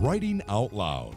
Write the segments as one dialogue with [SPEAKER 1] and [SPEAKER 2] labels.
[SPEAKER 1] Writing Out Loud,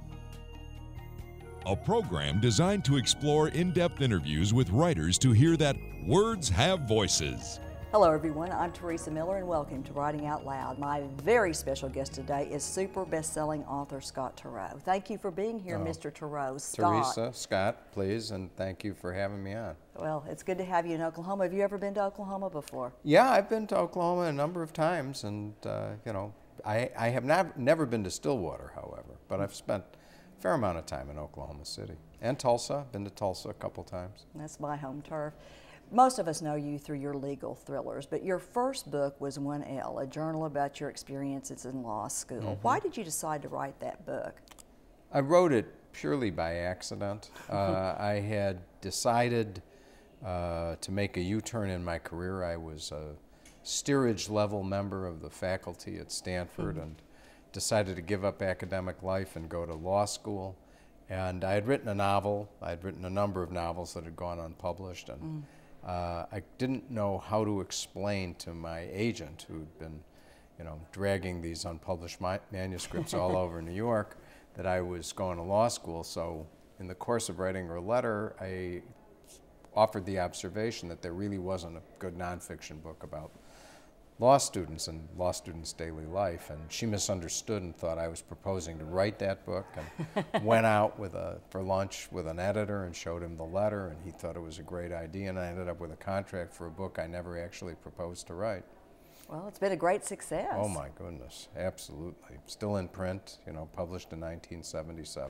[SPEAKER 1] a program designed to explore in-depth interviews with writers to hear that words have voices.
[SPEAKER 2] Hello everyone, I'm Teresa Miller and welcome to Writing Out Loud. My very special guest today is super best-selling author Scott Turow. Thank you for being here, Mr. Turow.
[SPEAKER 3] Teresa, Scott, please, and thank you for having me on.
[SPEAKER 2] Well, it's good to have you in Oklahoma. Have you ever been to Oklahoma before?
[SPEAKER 3] Yeah, I've been to Oklahoma a number of times, and you know, I have never been to Stillwater, however, but I've spent a fair amount of time in Oklahoma City. And Tulsa, been to Tulsa a couple times.
[SPEAKER 2] That's my home turf. Most of us know you through your legal thrillers, but your first book was 1L, a journal about your experiences in law school.
[SPEAKER 3] Mm-hmm.
[SPEAKER 2] Why did you decide to write that book?
[SPEAKER 3] I wrote it purely by accident. I had decided to make a U-turn in my career. I was a steerage level member of the faculty at Stanford and decided to give up academic life and go to law school. And I had written a novel. I had written a number of novels that had gone unpublished, and I didn't know how to explain to my agent, who'd been, you know, dragging these unpublished manuscripts all over New York, that I was going to law school. So in the course of writing her a letter, I offered the observation that there really wasn't a good nonfiction book about law students and law students' daily life, and she misunderstood and thought I was proposing to write that book, and went out for lunch with an editor and showed him the letter, and he thought it was a great idea, and I ended up with a contract for a book I never actually proposed to write.
[SPEAKER 2] Well, it's been a great success.
[SPEAKER 3] Oh my goodness, absolutely. Still in print, you know, published in 1977.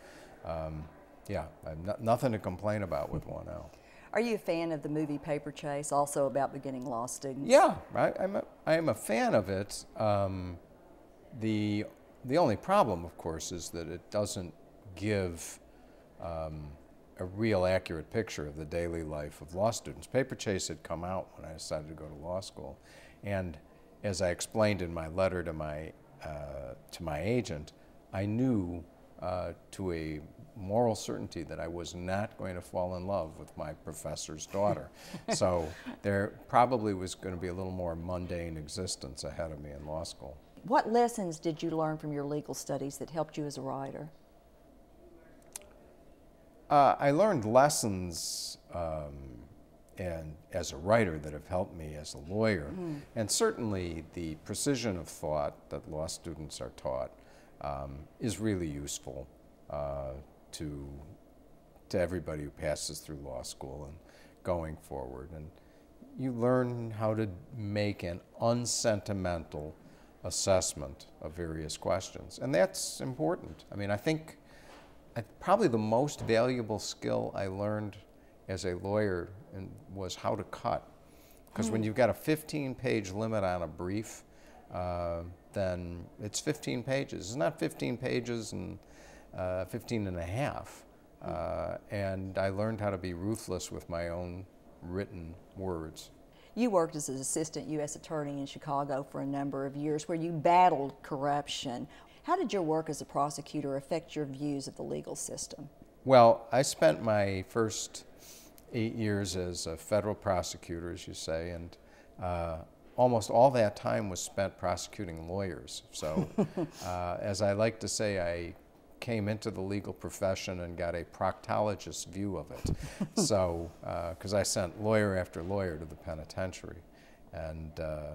[SPEAKER 3] Yeah, I have nothing to complain about with 1L.
[SPEAKER 2] Are you a fan of the movie Paper Chase, also about beginning law students?
[SPEAKER 3] Yeah, I am a fan of it. The only problem, of course, is that it doesn't give a real accurate picture of the daily life of law students. Paper Chase had come out when I decided to go to law school, and as I explained in my letter to my agent, I knew to a moral certainty that I was not going to fall in love with my professor's daughter. So there probably was going to be a little more mundane existence ahead of me in law school.
[SPEAKER 2] What lessons did you learn from your legal studies that helped you as a writer?
[SPEAKER 3] I learned lessons and as a writer that have helped me as a lawyer, and certainly the precision of thought that law students are taught is really useful to everybody who passes through law school and going forward. And you learn how to make an unsentimental assessment of various questions, and that's important. I mean, I think probably the most valuable skill I learned as a lawyer was how to cut. Because when you've got a 15-page limit on a brief, then it's 15 pages. It's not 15 pages and 15 and a half. And I learned how to be ruthless with my own written words.
[SPEAKER 2] You worked as an assistant U.S. attorney in Chicago for a number of years where you battled corruption. How did your work as a prosecutor affect your views of the legal system?
[SPEAKER 3] Well, I spent my first 8 years as a federal prosecutor, as you say, and almost all that time was spent prosecuting lawyers. So, as I like to say, I came into the legal profession and got a proctologist's view of it. So, because I sent lawyer after lawyer to the penitentiary, and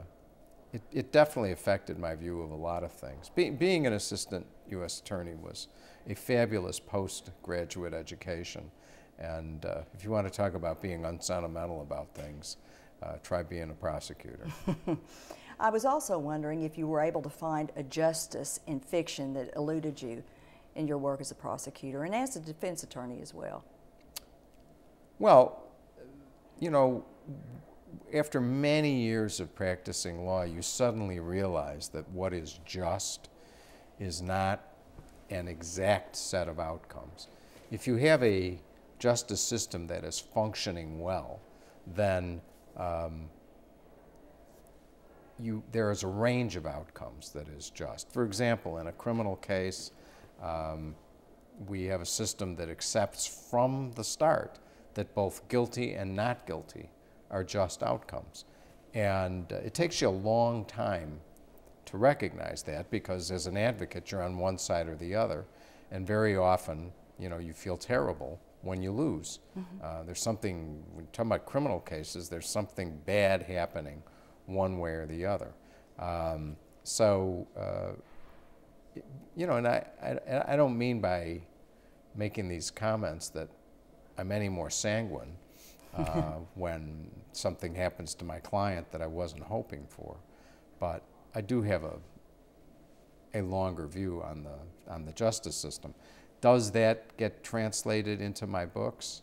[SPEAKER 3] it definitely affected my view of a lot of things. Being an assistant U.S. attorney was a fabulous postgraduate education, and if you want to talk about being unsentimental about things, try being a prosecutor.
[SPEAKER 2] I was also wondering if you were able to find a justice in fiction that eluded you in your work as a prosecutor and as a defense attorney as well.
[SPEAKER 3] Well, you know, after many years of practicing law, you suddenly realize that what is just is not an exact set of outcomes. If you have a justice system that is functioning well, then there is a range of outcomes that is just. For example, in a criminal case, we have a system that accepts from the start that both guilty and not guilty are just outcomes. And it takes you a long time to to recognize that, because as an advocate, you're on one side or the other, and very often, you know, you feel terrible when you lose. There's something, when you're talking about criminal cases, there's something bad happening one way or the other. You know, and I don't mean by making these comments that I'm any more sanguine when something happens to my client that I wasn't hoping for, but I do have a longer view on the justice system. Does that get translated into my books?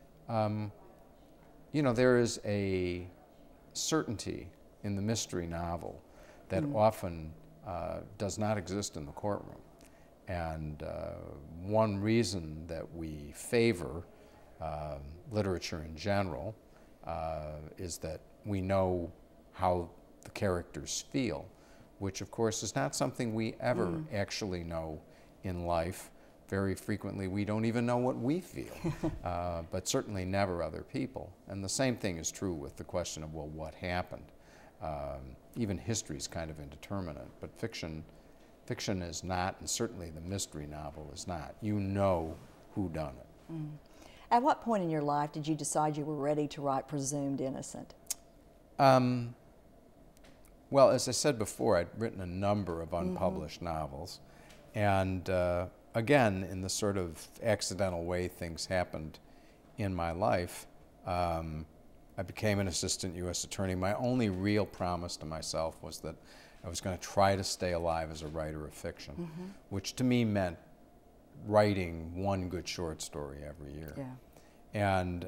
[SPEAKER 3] You know, there is a certainty in the mystery novel that often does not exist in the courtroom. And one reason that we favor literature in general is that we know how the characters feel, which of course is not something we ever actually know in life. Very frequently we don't even know what we feel, but certainly never other people. And the same thing is true with the question of, well, what happened? Even history is kind of indeterminate, but fiction is not, and certainly the mystery novel is not. You know who done it.
[SPEAKER 2] At what point in your life did you decide you were ready to write Presumed Innocent?
[SPEAKER 3] Well, as I said before, I'd written a number of unpublished novels, and again, in the sort of accidental way things happened in my life, I became an assistant U.S. attorney. My only real promise to myself was that I was going to try to stay alive as a writer of fiction, which to me meant writing one good short story every year. And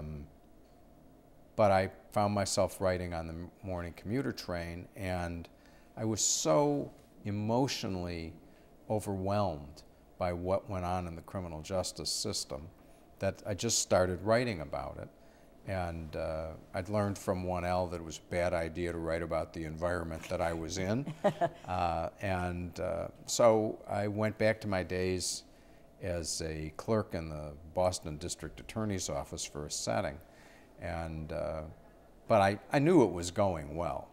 [SPEAKER 3] but I found myself writing on the morning commuter train, and I was so emotionally overwhelmed by what went on in the criminal justice system that I just started writing about it. And I'd learned from 1L that it was a bad idea to write about the environment that I was in. So I went back to my days as a clerk in the Boston District Attorney's Office for a setting. And, but I knew it was going well.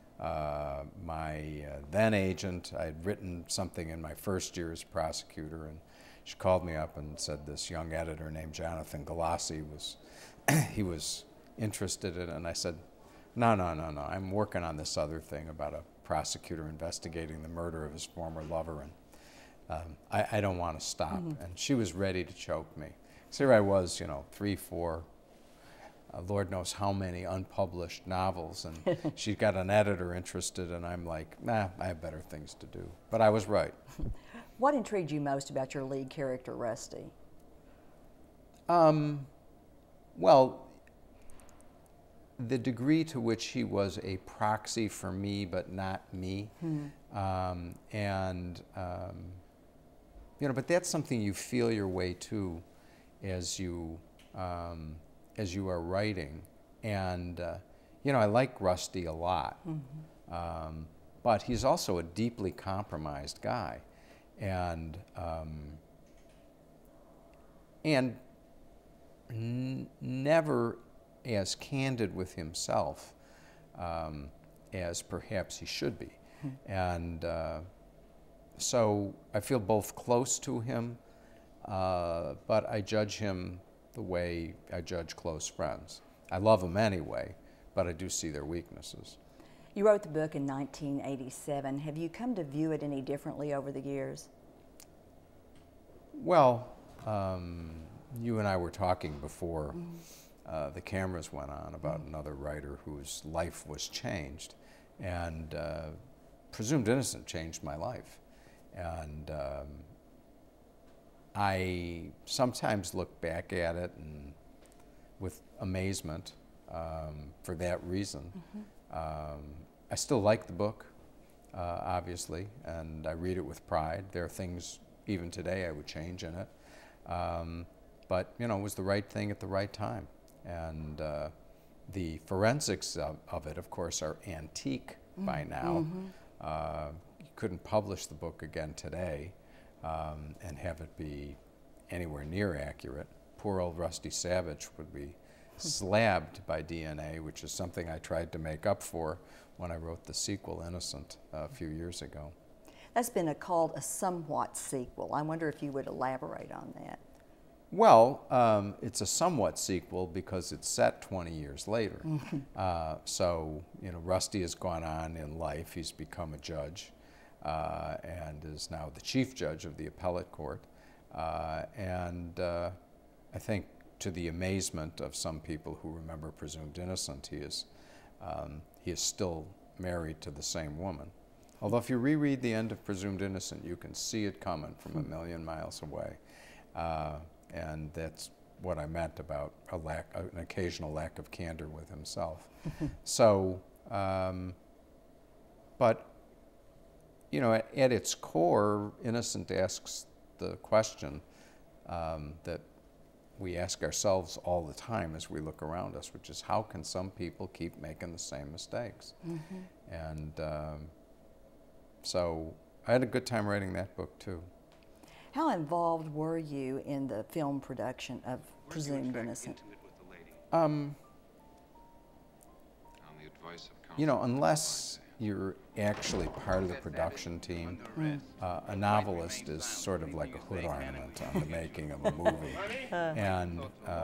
[SPEAKER 3] My then agent, I'd written something in my first year as prosecutor, and she called me up and said this young editor named Jonathan Galassi was he was interested in it, and I said, no, I'm working on this other thing about a prosecutor investigating the murder of his former lover, and I don't want to stop. And she was ready to choke me. So here I was, you know, 3, 4, Lord knows how many unpublished novels, and she's got an editor interested, and I'm like, nah, I have better things to do. But I was right.
[SPEAKER 2] What intrigued you most about your lead character, Rusty?
[SPEAKER 3] Well, the degree to which he was a proxy for me, but not me, you know, but that's something you feel your way to as you are writing. And you know, I like Rusty a lot, but he's also a deeply compromised guy, and never as candid with himself as perhaps he should be. And so I feel both close to him, but I judge him the way I judge close friends. I love them anyway, but I do see their weaknesses.
[SPEAKER 2] You wrote the book in 1987. Have you come to view it any differently over the years?
[SPEAKER 3] Well, you and I were talking before the cameras went on about another writer whose life was changed, and Presumed Innocent changed my life. And I sometimes look back at it and with amazement for that reason. I still like the book, obviously, and I read it with pride. There are things even today I would change in it. But, you know, it was the right thing at the right time. And the forensics of it, of course, are antique by now. You couldn't publish the book again today and have it be anywhere near accurate. Poor old Rusty Savage would be slabbed by DNA, which is something I tried to make up for when I wrote the sequel, Innocent, a few years ago.
[SPEAKER 2] That's been called a somewhat sequel. I wonder if you would elaborate on that.
[SPEAKER 3] Well, it's a somewhat sequel because it's set 20 years later. So, you know, Rusty has gone on in life. He's become a judge and is now the chief judge of the appellate court. I think to the amazement of some people who remember Presumed Innocent, he is still married to the same woman. Although if you reread the end of Presumed Innocent, you can see it coming from a million miles away. And that's what I meant about an occasional lack of candor with himself. So, but, you know, at its core, Innocent asks the question that we ask ourselves all the time as we look around us, which is how can some people keep making the same mistakes? And so I had a good time writing that book too.
[SPEAKER 2] How involved were you in the film production of Presumed Innocent?
[SPEAKER 3] You know, unless you're actually part of the production team, a novelist is sort of like a hood ornament on the making of a movie. And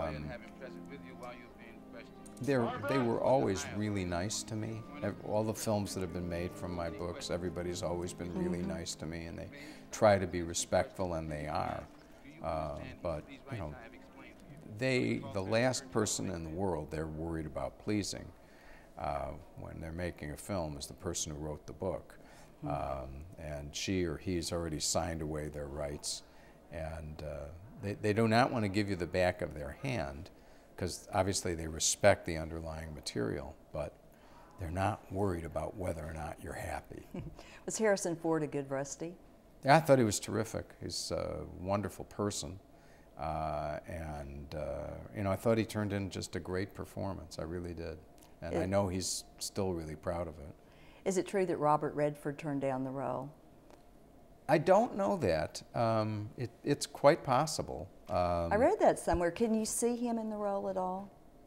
[SPEAKER 3] they were always really nice to me. All the films that have been made from my books, everybody's always been really nice to me, and they try to be respectful, and they are. But, you know, the last person in the world they're worried about pleasing when they're making a film is the person who wrote the book. And she or he's already signed away their rights, and they do not want to give you the back of their hand, because obviously they respect the underlying material, but they're not worried about whether or not you're happy.
[SPEAKER 2] Was Harrison Ford a good Rusty?
[SPEAKER 3] Yeah, I thought he was terrific. He's a wonderful person. You know, I thought he turned in just a great performance. I really did. And I know he's still really proud of it.
[SPEAKER 2] Is it true that Robert Redford turned down the role?
[SPEAKER 3] I don't know that. It's quite possible.
[SPEAKER 2] I read that somewhere. Can you see him in the role at all?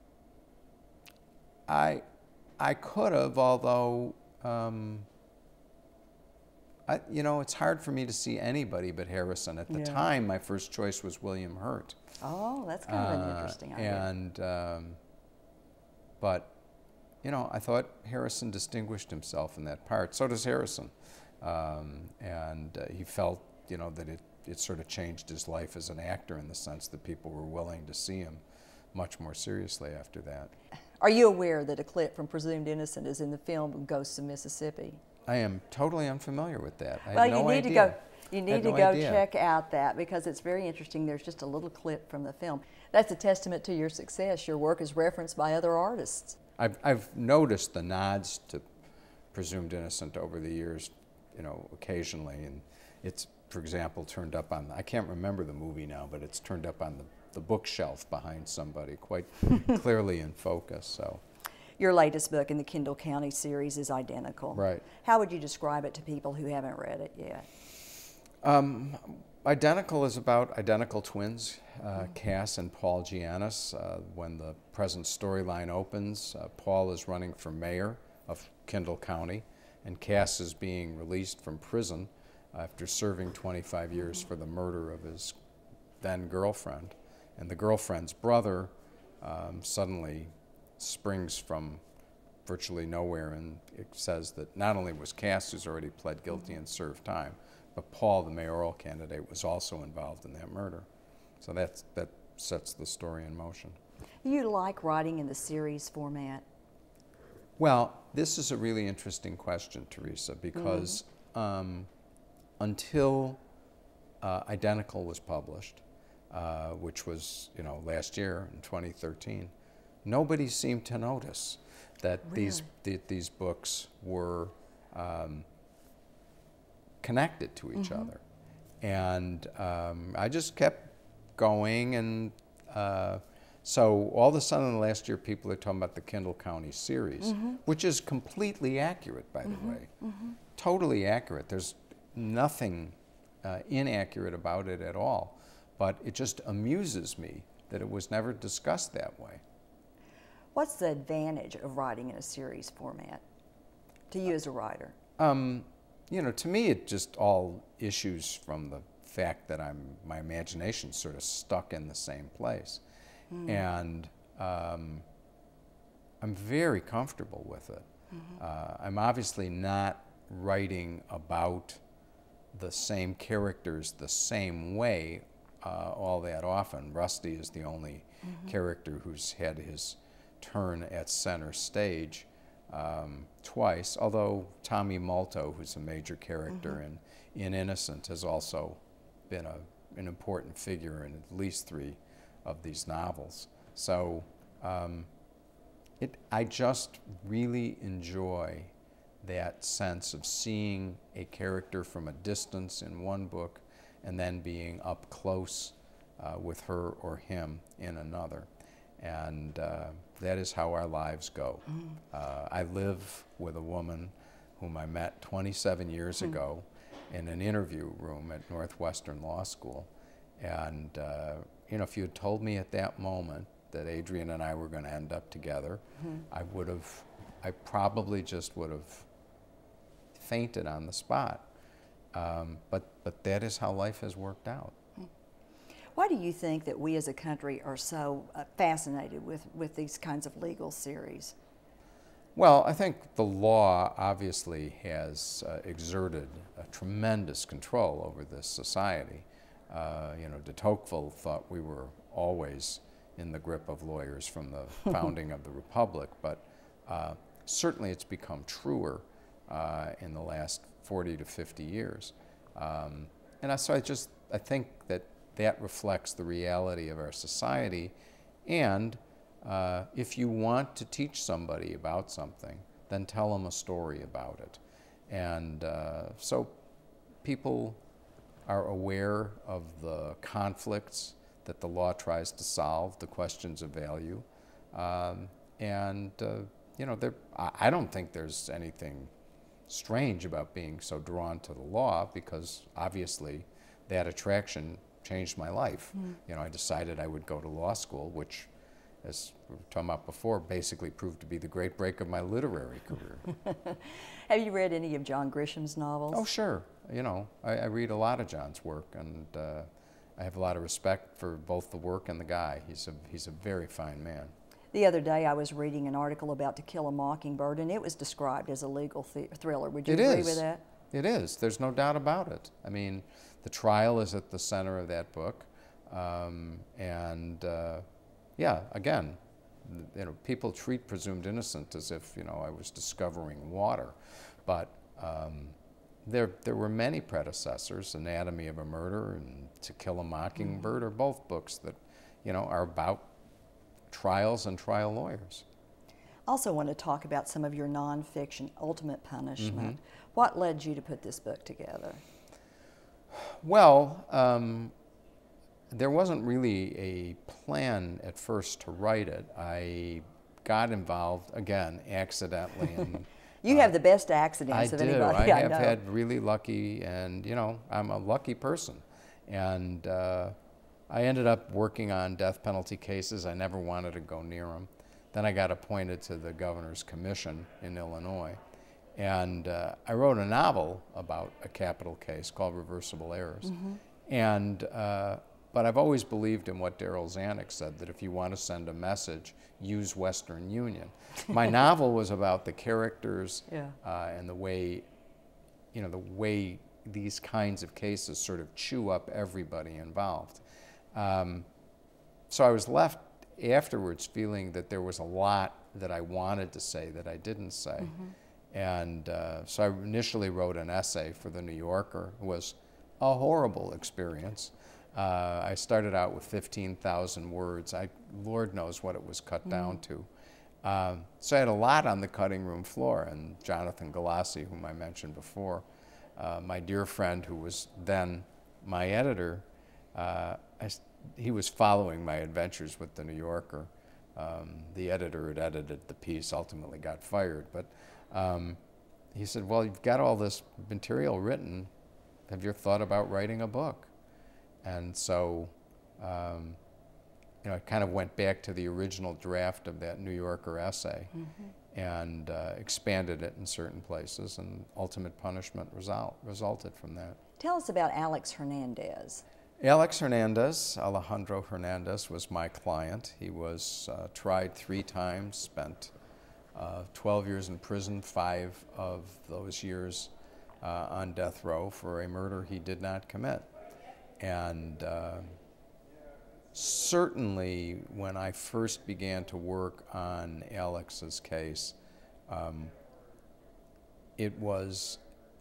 [SPEAKER 3] I could have, although, you know, it's hard for me to see anybody but Harrison. At the time, my first choice was William Hurt.
[SPEAKER 2] Oh, that's kind of an interesting idea.
[SPEAKER 3] But, you know, I thought Harrison distinguished himself in that part. So does Harrison. He felt, you know, that it sort of changed his life as an actor in the sense that people were willing to see him much more seriously after that.
[SPEAKER 2] Are you aware that a clip from Presumed Innocent is in the film Ghosts of Mississippi?
[SPEAKER 3] I am totally unfamiliar with that. I
[SPEAKER 2] Well,
[SPEAKER 3] had no
[SPEAKER 2] you need
[SPEAKER 3] idea.
[SPEAKER 2] You need to go check out that, because it's very interesting. There's just a little clip from the film. That's a testament to your success. Your work is referenced by other artists.
[SPEAKER 3] I've noticed the nods to Presumed Innocent over the years, you know, occasionally, and it's, for example, turned up on, I can't remember the movie now, but it's turned up on the bookshelf behind somebody, quite clearly in focus. So,
[SPEAKER 2] Your latest book in the Kendall County series is Identical.
[SPEAKER 3] Right.
[SPEAKER 2] How would you describe it to people who haven't read it yet?
[SPEAKER 3] Identical is about identical twins, Cass and Paul Giannis. When the present storyline opens, Paul is running for mayor of Kendall County, and Cass is being released from prison after serving 25 years for the murder of his then-girlfriend. And the girlfriend's brother suddenly springs from virtually nowhere, and it says that not only was Cass, who's already pled guilty and served time, but Paul, the mayoral candidate, was also involved in that murder. So that sets the story in motion.
[SPEAKER 2] You like writing in the series format?
[SPEAKER 3] Well, this is a really interesting question, Teresa, because until Identical was published, which was, you know, last year in 2013, nobody seemed to notice that these books were connected to each other. And I just kept going, and so all of a sudden last year people are talking about the Kendall County series, which is completely accurate, by the way. Totally accurate. There's nothing inaccurate about it at all. But it just amuses me that it was never discussed that way.
[SPEAKER 2] What's the advantage of writing in a series format to you as a writer?
[SPEAKER 3] You know, to me, it just all issues from the fact that my imagination's sort of stuck in the same place. And I'm very comfortable with it. I'm obviously not writing about the same characters the same way all that often. Rusty is the only character who's had his turn at center stage twice, although Tommy Malto, who's a major character in Innocent, has also been an important figure in at least 3 of these novels. So I just really enjoy that sense of seeing a character from a distance in one book and then being up close with her or him in another. And that is how our lives go. I live with a woman whom I met 27 years ago in an interview room at Northwestern Law School. And you know, if you had told me at that moment that Adrienne and I were going to end up together, I probably just would have fainted on the spot. But that is how life has worked out.
[SPEAKER 2] Why do you think that we as a country are so fascinated with these kinds of legal series?
[SPEAKER 3] Well, I think the law obviously has exerted a tremendous control over this society. You know, de Tocqueville thought we were always in the grip of lawyers from the founding of the Republic, but certainly it's become truer in the last 40 to 50 years. So I think that reflects the reality of our society. And if you want to teach somebody about something, then tell them a story about it. And so people are aware of the conflicts that the law tries to solve, the questions of value. You know, I don't think there's anything strange about being so drawn to the law, because obviously that attraction changed my life. You know, I decided I would go to law school, which, as we were talking about before, basically proved to be the great break of my literary career.
[SPEAKER 2] Have you read any of John Grisham's novels?
[SPEAKER 3] Oh, sure. You know, I read a lot of John's work, and I have a lot of respect for both the work and the guy. He's a very fine man.
[SPEAKER 2] The other day I was reading an article about To Kill a Mockingbird, and it was described as a legal thriller. Would you agree with that?
[SPEAKER 3] It is. There's no doubt about it. I mean, the trial is at the center of that book. Yeah, again, you know, people treat presumed innocent as if, you know, I was discovering water. But there were many predecessors. Anatomy of a Murder and To Kill a Mockingbird are both books that, you know, are about trials and trial lawyers.
[SPEAKER 2] I also want to talk about some of your nonfiction, Ultimate Punishment. What led you to put this book together?
[SPEAKER 3] Well, there wasn't really a plan at first to write it. I got involved, again, accidentally. And,
[SPEAKER 2] you have the best accidents of anybody I know.
[SPEAKER 3] I have had really lucky, and, you know, I'm a lucky person. And I ended up working on death penalty cases. I never wanted to go near them. Then I got appointed to the Governor's Commission in Illinois. And I wrote a novel about a capital case called Reversible Errors. But I've always believed in what Darryl Zanuck said, that if you want to send a message, use Western Union. My novel was about the characters and the way, you know, the way these kinds of cases sort of chew up everybody involved. So I was left afterwards feeling that there was a lot that I wanted to say that I didn't say. And so I initially wrote an essay for the New Yorker. It was a horrible experience. I started out with 15,000 words. Lord knows what it was cut down to. So I had a lot on the cutting room floor, and Jonathan Galassi, whom I mentioned before, my dear friend who was then my editor, he was following my adventures with the New Yorker. The editor had edited the piece, ultimately got fired, but he said, well, you've got all this material written. Have you thought about writing a book? And so I kind of went back to the original draft of that New Yorker essay and expanded it in certain places, and ultimate punishment resulted from that.
[SPEAKER 2] Tell us about Alex Hernandez.
[SPEAKER 3] Alejandro Hernandez, was my client. He was tried 3 times, spent 12 years in prison, 5 of those years on death row for a murder he did not commit. And certainly when I first began to work on Alex's case, it was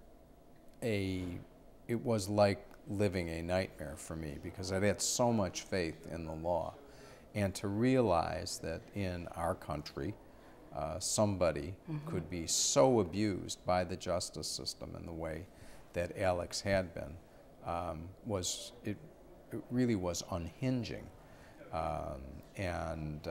[SPEAKER 3] like living a nightmare for me, because I'd had so much faith in the law, and to realize that in our country somebody could be so abused by the justice system in the way that Alex had been it really was unhinging, and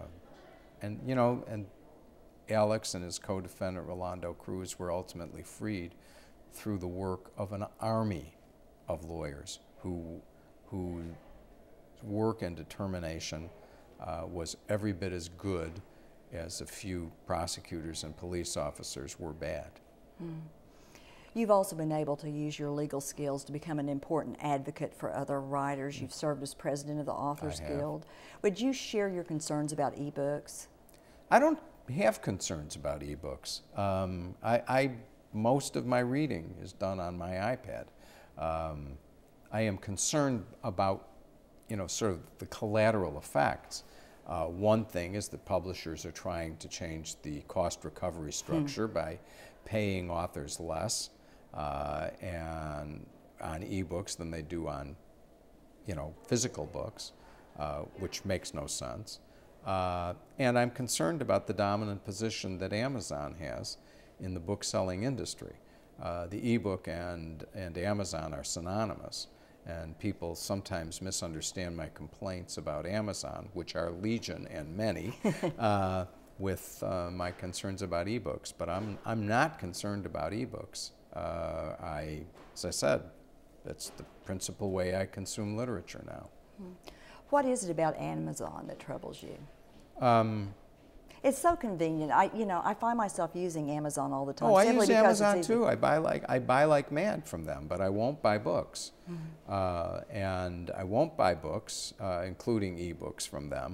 [SPEAKER 3] Alex and his co-defendant Rolando Cruz were ultimately freed through the work of an army of lawyers whose work and determination was every bit as good as a few prosecutors and police officers were bad.
[SPEAKER 2] You've also been able to use your legal skills to become an important advocate for other writers. You've served as president of the Authors Guild. Would you share your concerns about ebooks?
[SPEAKER 3] I don't have concerns about ebooks. Most of my reading is done on my iPad. I am concerned about, sort of the collateral effects. One thing is that publishers are trying to change the cost recovery structure by paying authors less and on ebooks than they do on, physical books, which makes no sense. And I'm concerned about the dominant position that Amazon has in the book-selling industry. The ebook and Amazon are synonymous, and people sometimes misunderstand my complaints about Amazon, which are legion and many, with my concerns about ebooks. But I'm not concerned about ebooks. As I said, that's the principal way I consume literature now.
[SPEAKER 2] What is it about Amazon that troubles you? It's so convenient. I find myself using Amazon all the time.
[SPEAKER 3] Oh, I use Amazon too. I buy like mad from them, but I won't buy books, and I won't buy books, including ebooks, from them.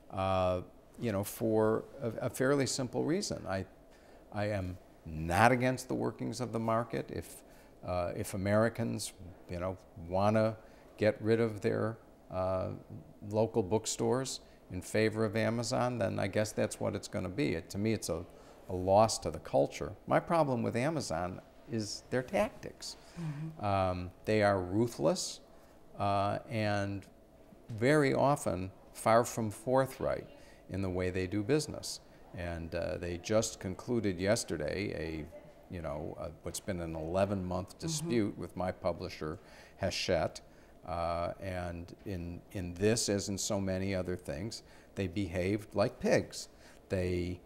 [SPEAKER 3] For a fairly simple reason. I am not against the workings of the market. If Americans, want to get rid of their local bookstores in favor of Amazon, then I guess that's what it's going to be. To me, it's a loss to the culture. My problem with Amazon is their tactics. They are ruthless and very often far from forthright in the way they do business. And they just concluded yesterday what's been an 11-month dispute with my publisher, Hachette. And in this, as in so many other things, they behaved like pigs. They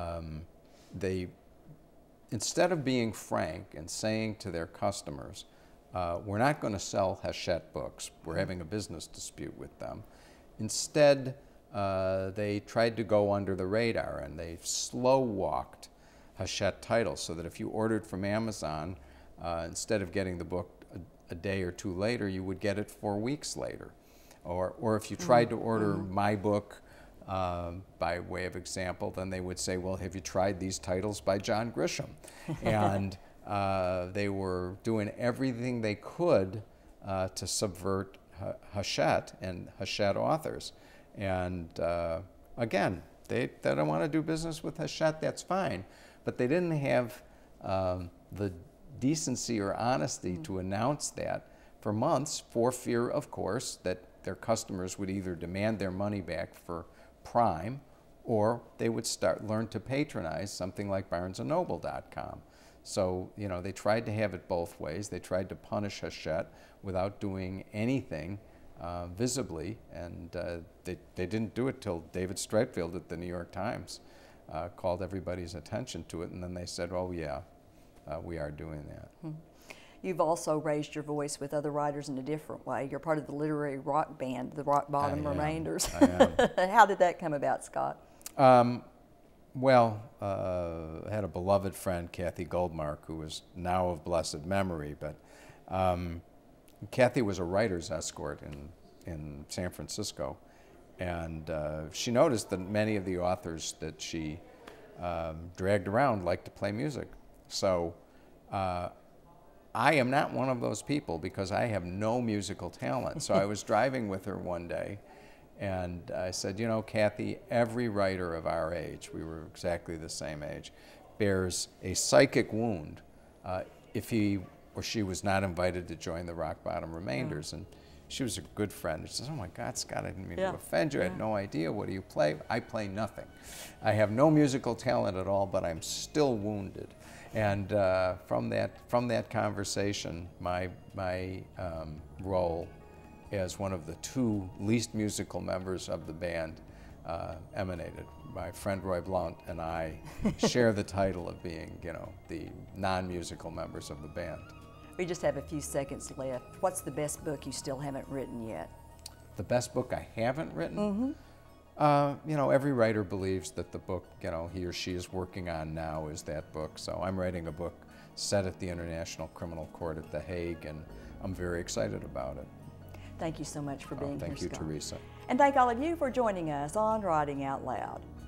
[SPEAKER 3] instead of being frank and saying to their customers, we're not going to sell Hachette books, we're having a business dispute with them. Instead, they tried to go under the radar, and they slow-walked Hachette titles, so that if you ordered from Amazon, instead of getting the book a day or two later, you would get it 4 weeks later. Or if you tried to order my book, by way of example, then they would say, well, have you tried these titles by John Grisham? And they were doing everything they could to subvert Hachette and Hachette authors. And again, they don't want to do business with Hachette, that's fine. But they didn't have the decency or honesty to announce that for months, for fear, of course, that their customers would either demand their money back for Prime, or they would learn to patronize something like BarnesandNoble.com. So, they tried to have it both ways. They tried to punish Hachette without doing anything visibly, and they didn't do it till David Streitfeld at the New York Times called everybody's attention to it, and then they said, oh yeah, we are doing that.
[SPEAKER 2] You've also raised your voice with other writers in a different way. You're part of the literary rock band, the Rock Bottom Remainders.
[SPEAKER 3] I am.
[SPEAKER 2] How did that come about, Scott?
[SPEAKER 3] Well, I had a beloved friend, Kathy Goldmark, who is now of blessed memory, but Kathy was a writer's escort in San Francisco, and she noticed that many of the authors that she dragged around liked to play music. So I am not one of those people because I have no musical talent. So I was driving with her one day, and I said, you know, Kathy, every writer of our age, we were exactly the same age, bears a psychic wound if he or she was not invited to join the Rock Bottom Remainders. And she was a good friend. She says, oh my God, Scott, I didn't mean to offend you. I had no idea. What do you play? I play nothing. I have no musical talent at all, but I'm still wounded. And from that conversation, my role as one of the two least musical members of the band emanated. My friend Roy Blount and I share the title of being, you know, the non-musical members of the band.
[SPEAKER 2] We just have a few seconds left. What's the best book you still haven't written yet?
[SPEAKER 3] The best book I haven't written? You know, every writer believes that the book, you know, he or she is working on now is that book. So I'm writing a book set at the International Criminal Court at The Hague, and I'm very excited about it.
[SPEAKER 2] Thank you so much for being here, Scott.
[SPEAKER 3] Thank you, Teresa.
[SPEAKER 2] And thank all of you for joining us on Writing Out Loud.